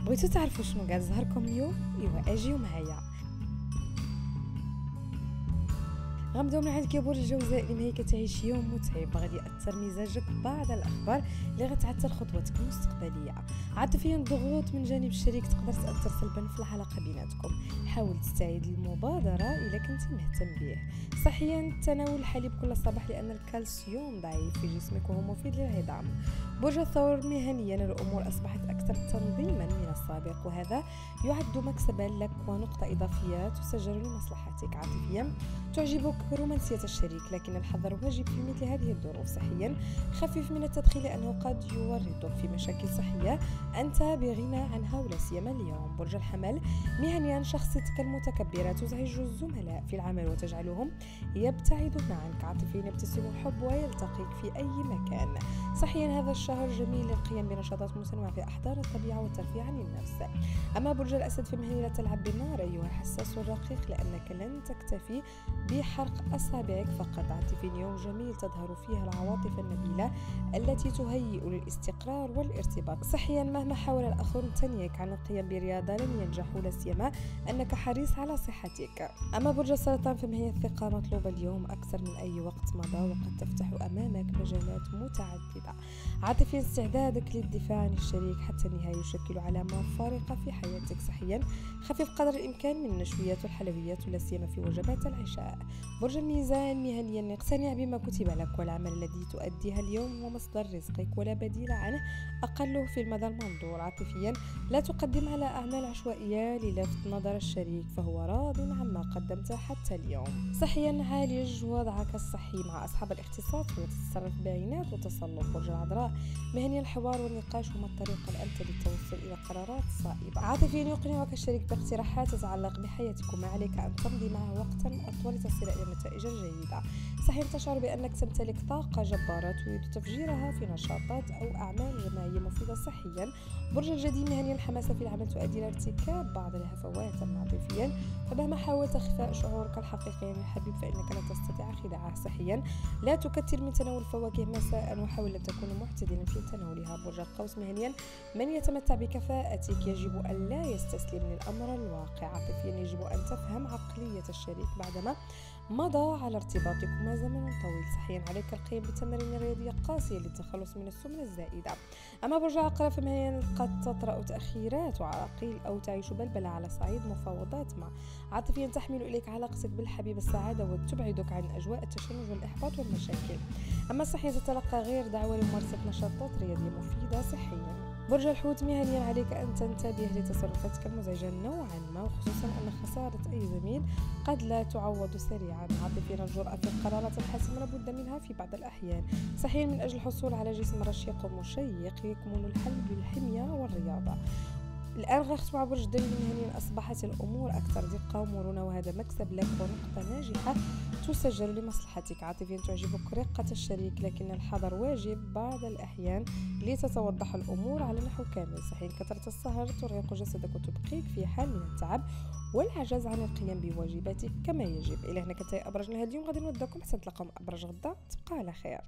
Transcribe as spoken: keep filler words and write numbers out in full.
بغيتو تعرفوا شنو قال زهركم اليوم؟ ايوا اجيو معايا. غنبداو من عندك يا برج الجوزاء اللي هي كتعيش يوم متعب، غادي ياثر مزاجك بعض الاخبار اللي غتعثر خطوتك المستقبليه. عاطفيا الضغوط من جانب الشريك تقدر تاثر سلبا في العلاقه بيناتكم، حاول تستعيد المبادره الا كنتي مهتم به. صحيا تناول الحليب كل صباح لان الكالسيوم ضعيف في جسمك وهو مفيد للعظام. برج الثور مهنيا الامور اصبحت اكثر تنظيما من السابق، وهذا يعد مكسبا لك ونقطه اضافيه تسجل لمصلحتك. عاطفيا تعجبك رومانسية الشريك لكن الحذر واجب في مثل هذه الظروف. صحيا خفف من التدخين لأنه قد يورطك في مشاكل صحية أنت بغنى عنها ولا سيما اليوم. برج الحمل مهنيا شخصيتك المتكبرة تزعج الزملاء في العمل وتجعلهم يبتعدون عنك. عاطفيا يبتسم الحب ويلتقيك في أي مكان. صحيا هذا الشهر جميل للقيام بنشاطات متنوعة في أحضان الطبيعة والترفيه عن النفس. أما برج الأسد فمهني لا تلعب بالنار أيها الحساس الرقيق لأنك لن تكتفي بحرق أصابعك فقط. عاطفيا يوم جميل تظهر فيها العواطف النبيلة التي تهيئ للاستقرار والارتباط. صحيا مهما حاول الآخرون تنهيك عن القيام برياضة لن ينجحوا، لا سيما أنك حريص على صحتك. أما برج السرطان فهي الثقة مطلوبة اليوم أكثر من أي وقت مضى وقد تفتح أمامك مجالات متعددة. عاطفيا استعدادك للدفاع عن الشريك حتى النهاية يشكل علامة فارقة في حياتك. صحيا خفف قدر الإمكان من النشويات والحلويات ولا سيما في وجبات العشاء. برج الميزان مهنيا اقتنع بما كتب لك والعمل الذي تؤديها اليوم هو مصدر رزقك ولا بديل عنه أقله في المدى المنظور. عاطفيا لا تقدم على أعمال عشوائية للفت نظر الشريك فهو راض عما قدمته حتى اليوم. صحيا عالج وضعك الصحي مع أصحاب الاختصاص وتتصرف بعناد وتسلط. برج العذراء مهنيا الحوار والنقاش هما الطريقة الأمثل للتوصل إلى قرارات صائبة. عاطفيا يقنعك الشريك باقتراحات تتعلق بحياتك وما عليك أن تمضي معه وقتا أطول لتصل إلى النتائج الجيدة. صحيح تشعر بأنك تمتلك طاقة جبارة تريد تفجيرها في نشاطات أو أعمال جماعية مفيدة. صحيا برج الجدي مهنيا الحماسة في العمل تؤدي إلى ارتكاب بعض الهفوات. عاطفيا فمهما حاولت إخفاء شعورك الحقيقي من الحبيب فإنك لا تستطيع خداعه. صحيا لا تكثر من تناول الفواكه مساء وحاول أن تكون معتدلا في تناولها. برج القوس مهنيا من يتمتع بكفاءتك يجب أن لا يستسلم للأمر الواقع. عاطفيا يجب أن تفهم عقلية الشريك بعدما مضى على ارتباطكما زمن طويل. صحيا عليك القيام بتمارين رياضية قاسية للتخلص من السمنة الزائدة. أما برج العقرب فمهنيا قد تطرأ تأخيرات وعراقيل أو تعيش بلبلة على صعيد مفاوضات مع. عاطفيا تحمل إليك علاقتك بالحبيب السعادة وتبعدك عن أجواء التشنج والإحباط والمشاكل. أما صحيا تتلقى غير دعوة لممارسة نشاطات رياضية مفيدة صحيا. برج الحوت مهنيا عليك أن تنتبه لتصرفاتك المزعجة نوعا ما وخصوصا أن خسارة أي زميل قد لا تعوض سريعا. عاطفيا الجرأة في القرارات الحاسمة لابد منها في بعض الأحيان. صحيح من أجل الحصول على جسم رشيق ومشيق يكمن الحل بالحمية والرياضة. الآن غاخت مع برج الدلو مهنيا أصبحت الأمور أكثر دقة ومرونة وهذا مكسب لك ونقطة ناجحة تسجل لمصلحتك. عاطفيا تعجبك رقة الشريك لكن الحذر واجب بعض الأحيان لتتوضح الأمور على نحو كامل. صحيح كثرة السهر ترهق جسدك وتبقيك في حال من التعب والعجز عن القيام بواجباتك كما يجب. إلى هنا كنتي أبرجنا هذا اليوم، غادي نودعكم حتى نتلاقاو مع أبرج غدا. تبقى على خير.